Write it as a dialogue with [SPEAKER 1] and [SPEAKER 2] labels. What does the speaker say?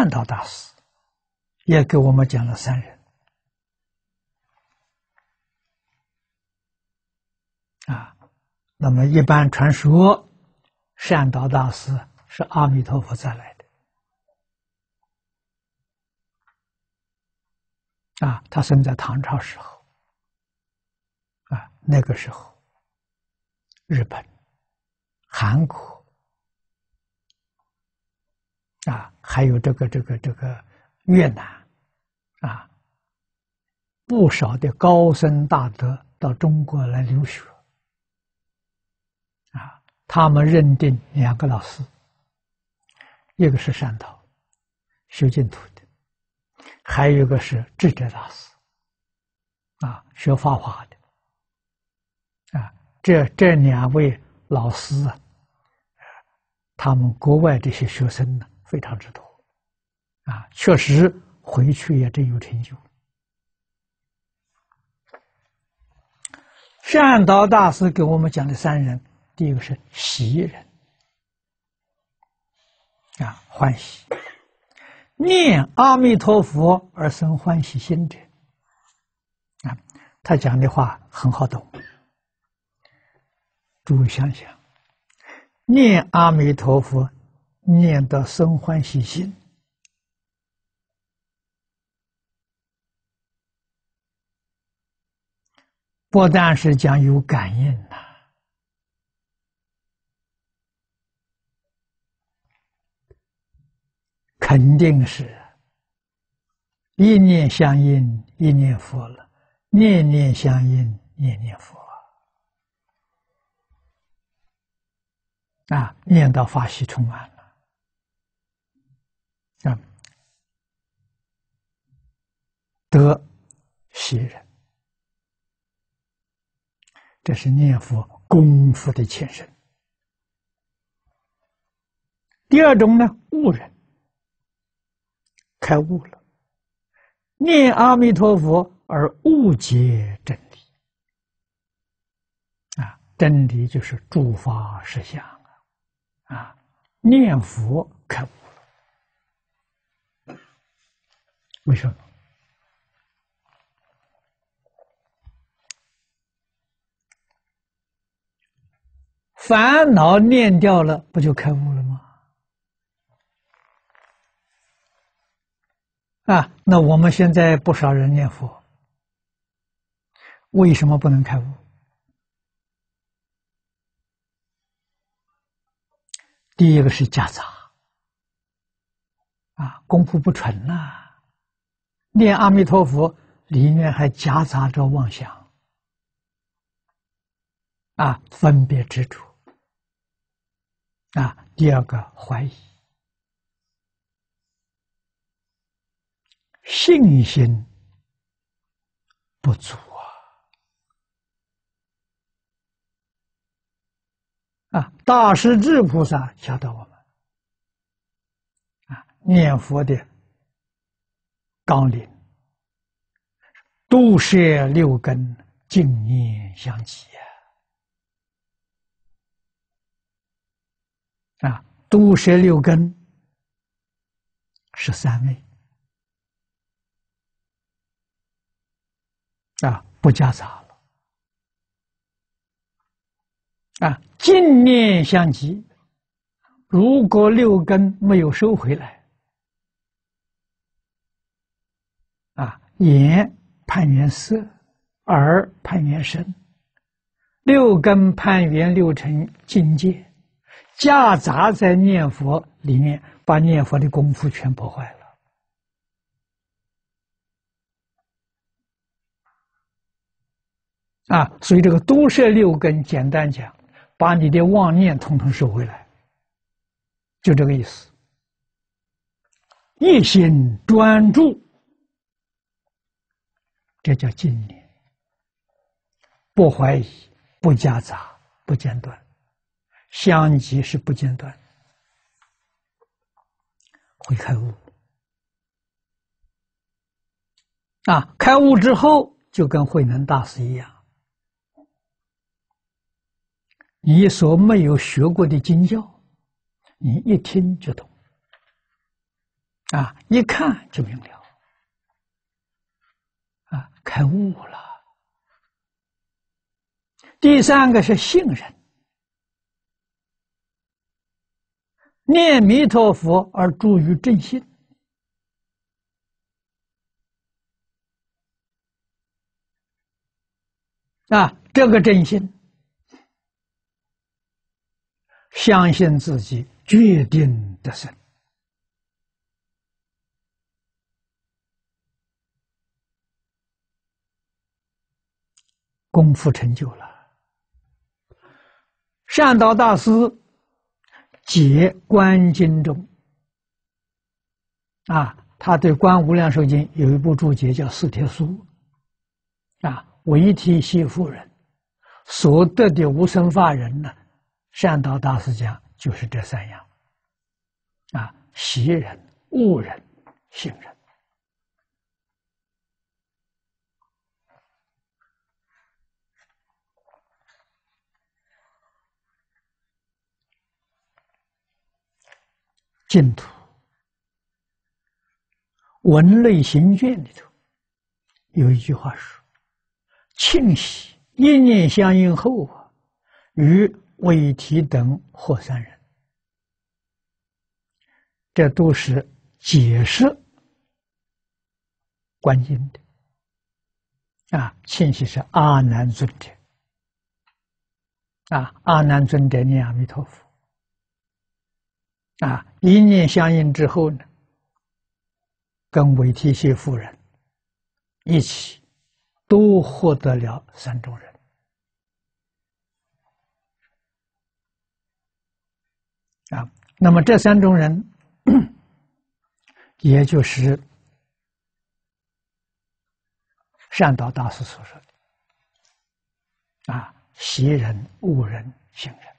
[SPEAKER 1] 善导大师也给我们讲了三人啊。那么一般传说，善导大师是阿弥陀佛再来的啊，他生在唐朝时候啊，那个时候日本、韩国啊，还有这个越南啊，不少的高僧大德到中国来留学啊，他们认定两个老师，一个是善导修净土的，还有一个是智者大师啊，学法华的啊，这两位老师啊，他们国外这些学生呢非常之多啊，确实回去也真有成就。善导大师给我们讲的三人，第一个是喜人啊，欢喜，念阿弥陀佛而生欢喜心者啊，他讲的话很好懂。诸位想想，念阿弥陀佛，念到生欢喜心，不但是讲有感应呐，肯定是一念相应，一念佛了；念念相应，念念佛啊！念到法喜充满了啊，得喜人，这是念佛功夫的前身。第二种呢，悟人，开悟了，念阿弥陀佛而悟解真理啊，真理就是诸法实相啊，念佛开悟了，为什么？烦恼念掉了，不就开悟了吗？啊，那我们现在不少人念佛，为什么不能开悟？第一个是夹杂啊，功夫不纯呐，念阿弥陀佛里面还夹杂着妄想啊，分别执着啊。第二个怀疑，信心不足啊！大势至菩萨教导我们啊，念佛的纲领，度摄六根，净念相继啊！度摄六根是三昧啊，不夹杂了啊，净念相继。如果六根没有收回来啊，眼攀缘色，耳攀缘声，六根攀缘六尘境界，夹杂在念佛里面，把念佛的功夫全破坏了啊！所以这个度摄六根，简单讲，把你的妄念统统收回来，就这个意思。一心专注，这叫净念，不怀疑，不夹杂，不间断，相继是不间断，会开悟啊！开悟之后，就跟慧能大师一样，你所没有学过的经教，你一听就懂一看就明了，开悟了。第三个是信任，念弥陀佛而住于正信。这个正信，相信自己决定得胜，功夫成就了。善导大师解观经中，他对《观无量寿经》有一部注解叫《四帖书》，为提系夫人所得的无生法忍呢，善导大师讲就是这三样，习忍、悟忍、信忍。净土文类行卷里头有一句话说：“庆喜一念相应后与韦提等或三人。”这都是解释观经的。庆喜是阿难尊者，阿难尊者念阿弥陀佛。一念相应之后呢，跟韦提系夫人一起都获得了三种人。那么这三种人也就是善导大师所说的习人、悟人、信人。